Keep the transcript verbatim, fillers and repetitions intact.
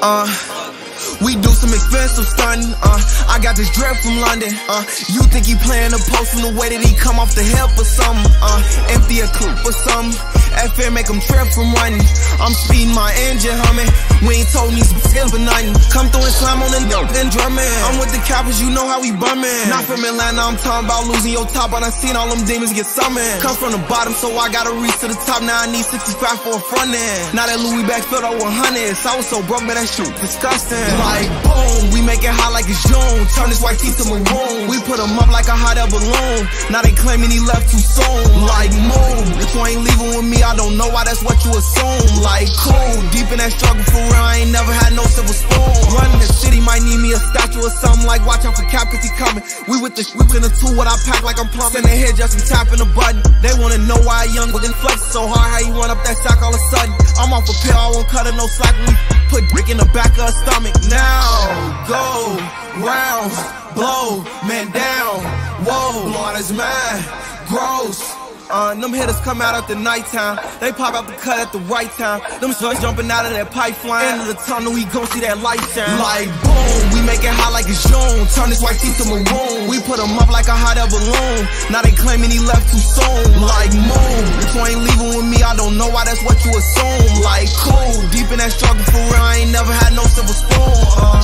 Uh, we do some expensive stunning. Uh, I got this drip from London. Uh, you think he playing the post from the way that he come off the hip or something? Uh, empty a coupe or something. F Air make him trip from running. I'm speeding my engine humming. We ain't told these skills for nothing. Come through and slam on the dope, then drumming. I'm with the coppers, you know how we bumming. Not from Atlanta, I'm talking about losing your top, but I seen all them demons get summoned. Come from the bottom, so I gotta reach to the top. Now I need sixty-five for a front end. Now that Louis back filled out with hundreds. I was so broke, man, that shit disgusting. Like boom, we make it hot like it's June. Turn this white teeth to maroon. We put him up like a hot air balloon. Now they claiming he left too soon. Like move, if you ain't leaving with me, I don't know why that's what you assume. Like cool, deep in that struggle for real, I ain't never had no silver spoon. Running the city might need me a statue or something. Like watch out for Cap cause he coming. We with the whip in the two, what I pack like I'm plumbing. Sending here just and tapping the button. They wanna know why young looking flex so hard, how you run up that sack all of a sudden. I'm off a pill, I won't cut her no slack. We put dick in the back of her stomach. Now go rounds, blow man down. Whoa, Lord is mad, gross. Uh, them hitters come out at the nighttime. They pop out the cut at the right time. Them slugs jumping out of that pipeline. End of the tunnel, we gon' see that light shine. Like boom, we make it hot like it's June. Turn this white teeth to maroon. We put him up like a hot air balloon. Now they claiming he left too soon. Like moon, if you ain't leaving with me, I don't know why that's what you assume. Like cool, deep in that struggle for real, I ain't never had no silver spoon. Uh,